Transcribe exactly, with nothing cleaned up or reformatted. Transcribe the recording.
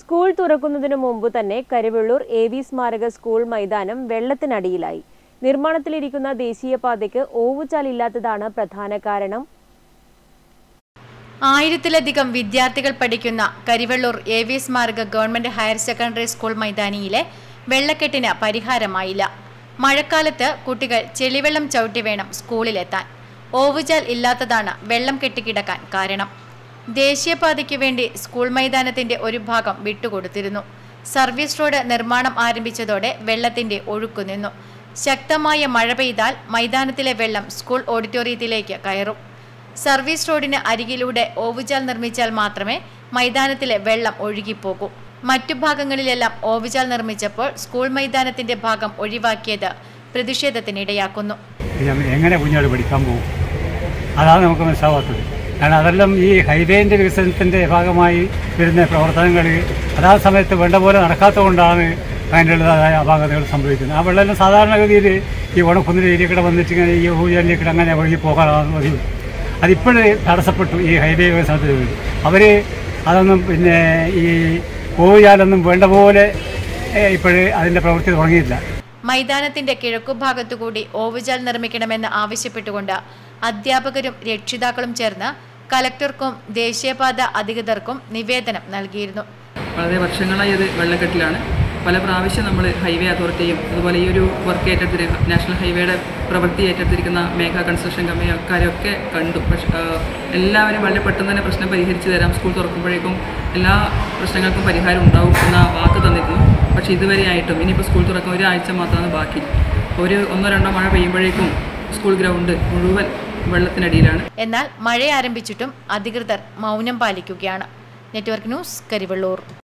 School തുറക്കുന്നതിനു മുമ്പ് തന്നെ കരിവെള്ളൂർ എ വി സ്മാരക സ്കൂൾ മൈതാനം വെള്ളത്തിനടിയിലായി. നിർമ്മാണത്തിലിരിക്കുന്ന ദേശീയപാതയ്ക്ക് ഓവുചാലില്ലാത്തതാണ് പ്രധാന കാരണം. ആയിരത്തിലധികം വിദ്യാർത്ഥികൾ പഠിക്കുന്ന കരിവെള്ളൂർ എ വി സ്മാരക ഗവൺമെന്റ് ഹയർ സെക്കൻഡറി സ്കൂൾ മൈതാനിയിലെ വെള്ളക്കെട്ടിന് പരിഹാരമായില്ല. മഴക്കാലത്ത് കുട്ടികൾ ചെളിവെള്ളം ചവിട്ടി വേണം സ്കൂളിലെത്താൻ. ഓവുചാൽ ഇല്ലാത്തതാണ് വെള്ളം കെട്ടിക്കിടക്കാൻ കാരണം. ദേശീയപാതയ്ക്ക് വേണ്ടി സ്കൂൾ മൈതാനത്തിന്റെ ഒരു ഭാഗം വിട്ടുകൊടുത്തിരുന്നു. സർവീസ് റോഡ് നിർമ്മാണം ആരംഭിച്ചതോടെ വെള്ളത്തിന്റെ ഒഴുക്കു നിന്നു. ശക്തമായ മഴ പെയ്താൽ മൈതാനത്തിലെ വെള്ളം സ്കൂൾ ഓഡിറ്റോറിയത്തിലേക്ക് കയറും. സർവീസ് റോഡിന് അരികിലൂടെ ഓവുചാൽ നിർമ്മിച്ചാൽ മാത്രമേ മൈതാനത്തിലെ വെള്ളം ഒഴുകിപ്പോകൂ. മറ്റു ഭാഗങ്ങളിലെല്ലാം ഓവുചാൽ നിർമ്മിച്ചപ്പോൾ സ്കൂൾ മൈതാനത്തിന്റെ ഭാഗം ഒഴിവാക്കിയത് പ്രതിഷേധത്തിനിടയാക്കുന്നു. എങ്ങനെ കുഞ്ഞുങ്ങൾ പഠിക്കാൻ പോകും? അതാണ് നമുക്ക് മനസ്സിലാവാത്തത്. കാരണം അതെല്ലാം ഈ ഹൈവേന്റെ വികസനത്തിന്റെ ഭാഗമായി വരുന്ന പ്രവർത്തനങ്ങൾ അതാ സമയത്ത് വേണ്ട പോലെ നടക്കാത്തത് കൊണ്ടാണ് അതിൻ്റെതായ അപാകതകൾ സംഭവിക്കുന്നത്. ആ വെള്ളം സാധാരണഗതിയിൽ ഈ ഉണക്കുന്നിൻ്റെ ഏരിയക്കൂടെ വന്നിട്ട് ഇങ്ങനെ ഈ ഊഴലിലേക്കൂടെ അങ്ങനെ ഒഴുകി പോകാനാണ് മതി. അതിപ്പോഴേ തടസ്സപ്പെട്ടു ഈ ഹൈവേ വികസനത്തിന് വേണ്ടി. അവർ അതൊന്നും പിന്നെ ഈ ഓവുചാലൊന്നും വേണ്ട പോലെ ഇപ്പോഴേ അതിൻ്റെ പ്രവൃത്തി തുടങ്ങിയില്ല. മൈതാനത്തിന്റെ കിഴക്കുഭാഗത്തുകൂടി ഓവുചാൽ നിർമ്മിക്കണമെന്ന് ആവശ്യപ്പെട്ടുകൊണ്ട് അധ്യാപകരും രക്ഷിതാക്കളും ചേർന്ന് കലക്ടർക്കും ദേശീയപാത അധികൃതർക്കും നിവേദനം നൽകിയിരുന്നു. വളരെ വർഷങ്ങളായി അത് വെള്ളക്കെട്ടിലാണ്. പല പ്രാവശ്യം നമ്മൾ ഹൈവേ അതോറിറ്റിയും അതുപോലെ ഈ ഒരു വർക്ക് ഏറ്റെടുത്തിരിക്കുന്ന നാഷണൽ ഹൈവേയുടെ പ്രവൃത്തി ഏറ്റെടുത്തിരിക്കുന്ന മേഘ കൺസ്ട്രക്ഷൻ കമ്പനിക്കാരൊക്കെ കണ്ടു. പക്ഷേ എല്ലാവരും വളരെ പെട്ടെന്ന് തന്നെ പ്രശ്നം പരിഹരിച്ചു തരാം, സ്കൂൾ തുറക്കുമ്പോഴേക്കും എല്ലാ പ്രശ്നങ്ങൾക്കും പരിഹാരം ഉണ്ടാവും എന്ന വാക്ക് തന്നിരുന്നു. പക്ഷേ ഇതുവരെ ആയിട്ടും ഇനിയിപ്പോൾ സ്കൂൾ തുറക്കാൻ ഒരാഴ്ച മാത്രമാണ് ബാക്കി. ഒരു ഒന്നോ രണ്ടോ മഴ പെയ്യുമ്പോഴേക്കും സ്കൂൾ ഗ്രൗണ്ട് മുഴുവൻ വെള്ളത്തിനടിയിലാണ്. എന്നാൽ മഴ ആരംഭിച്ചിട്ടും അധികൃതർ മൗനം പാലിക്കുകയാണ്. Network news, Karivellur.